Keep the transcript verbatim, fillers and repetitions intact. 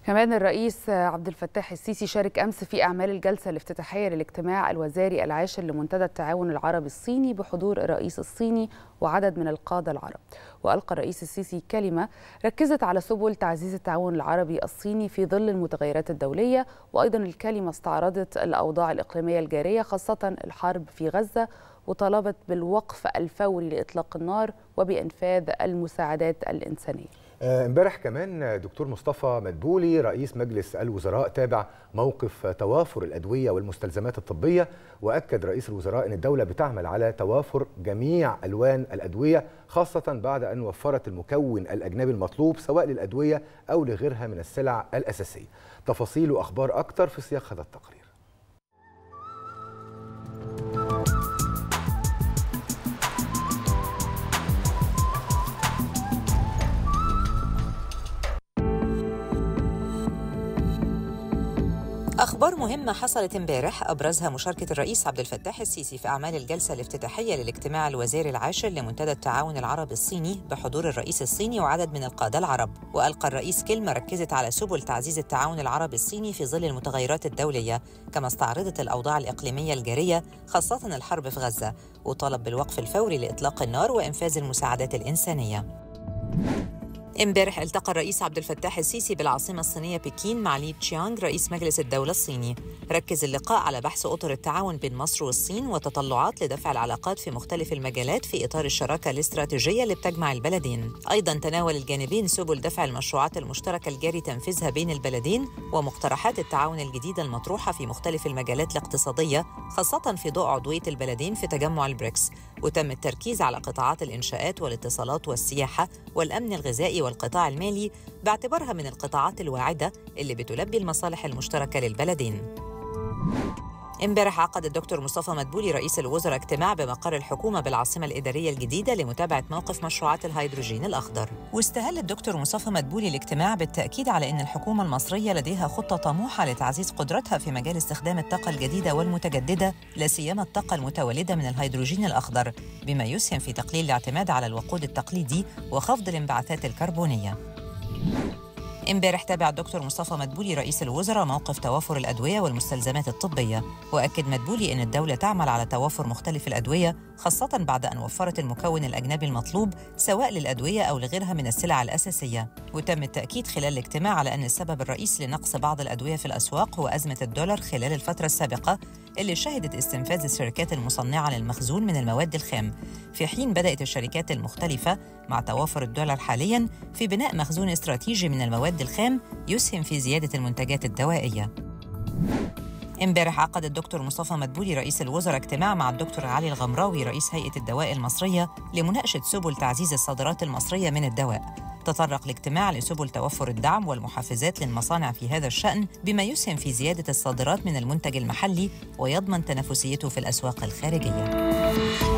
كمان الرئيس عبد الفتاح السيسي شارك أمس في أعمال الجلسة الافتتاحية للاجتماع الوزاري العاشر لمنتدى التعاون العربي الصيني بحضور الرئيس الصيني وعدد من القادة العرب. وألقى الرئيس السيسي كلمة ركزت على سبل تعزيز التعاون العربي الصيني في ظل المتغيرات الدولية، وأيضا الكلمة استعرضت الأوضاع الإقليمية الجارية خاصة الحرب في غزة، وطالبت بالوقف الفوري لإطلاق النار وبإنفاذ المساعدات الإنسانية. امبارح كمان دكتور مصطفى مدبولي رئيس مجلس الوزراء تابع موقف توافر الأدوية والمستلزمات الطبية، وأكد رئيس الوزراء أن الدولة بتعمل على توافر جميع ألوان الأدوية، خاصة بعد أن وفرت المكون الأجنبي المطلوب سواء للأدوية أو لغيرها من السلع الأساسية. تفاصيل وأخبار أكتر في سياق هذا التقرير. أخبار مهمة حصلت امبارح أبرزها مشاركة الرئيس عبد الفتاح السيسي في أعمال الجلسة الافتتاحية للاجتماع الوزاري العاشر لمنتدى التعاون العربي الصيني بحضور الرئيس الصيني وعدد من القادة العرب. وألقى الرئيس كلمة ركزت على سبل تعزيز التعاون العربي الصيني في ظل المتغيرات الدولية، كما استعرضت الأوضاع الإقليمية الجارية خاصة الحرب في غزة، وطالب بالوقف الفوري لإطلاق النار وإنفاذ المساعدات الإنسانية. امبارح التقى الرئيس عبد الفتاح السيسي بالعاصمة الصينية بكين مع لي تشيانغ رئيس مجلس الدولة الصيني. ركز اللقاء على بحث أطر التعاون بين مصر والصين وتطلعات لدفع العلاقات في مختلف المجالات في إطار الشراكة الاستراتيجية اللي بتجمع البلدين. أيضاً تناول الجانبين سبل دفع المشروعات المشتركة الجاري تنفيذها بين البلدين ومقترحات التعاون الجديدة المطروحة في مختلف المجالات الاقتصادية، خاصة في ضوء عضوية البلدين في تجمع البريكس. وتم التركيز على قطاعات الإنشاءات والاتصالات والسياحة والأمن الغذائي والقطاع المالي باعتبارها من القطاعات الواعدة اللي بتلبي المصالح المشتركة للبلدين. امبارح عقد الدكتور مصطفى مدبولي رئيس الوزراء اجتماع بمقر الحكومة بالعاصمة الإدارية الجديدة لمتابعة موقف مشروعات الهيدروجين الأخضر. واستهل الدكتور مصطفى مدبولي الاجتماع بالتأكيد على أن الحكومة المصرية لديها خطة طموحة لتعزيز قدرتها في مجال استخدام الطاقة الجديدة والمتجددة، لا سيما الطاقة المتولدة من الهيدروجين الأخضر، بما يسهم في تقليل الاعتماد على الوقود التقليدي وخفض الانبعاثات الكربونية. امبارح تابع الدكتور مصطفى مدبولي رئيس الوزراء موقف توافر الأدوية والمستلزمات الطبية، وأكد مدبولي أن الدولة تعمل على توافر مختلف الأدوية، خاصة بعد أن وفرت المكون الأجنبي المطلوب سواء للأدوية أو لغيرها من السلع الأساسية. وتم التأكيد خلال الاجتماع على أن السبب الرئيسي لنقص بعض الأدوية في الأسواق هو أزمة الدولار خلال الفترة السابقة اللي شهدت استنفاذ الشركات المصنعة للمخزون من المواد الخام، في حين بدأت الشركات المختلفة مع توافر الدولار حالياً في بناء مخزون استراتيجي من المواد الخام يسهم في زيادة المنتجات الدوائية. امبارح عقد الدكتور مصطفى مدبولي رئيس الوزراء اجتماع مع الدكتور علي الغمراوي رئيس هيئة الدواء المصرية لمناقشة سبل تعزيز الصادرات المصرية من الدواء. تطرق الاجتماع لسبل توفر الدعم والمحفزات للمصانع في هذا الشأن، بما يسهم في زيادة الصادرات من المنتج المحلي ويضمن تنافسيته في الأسواق الخارجية.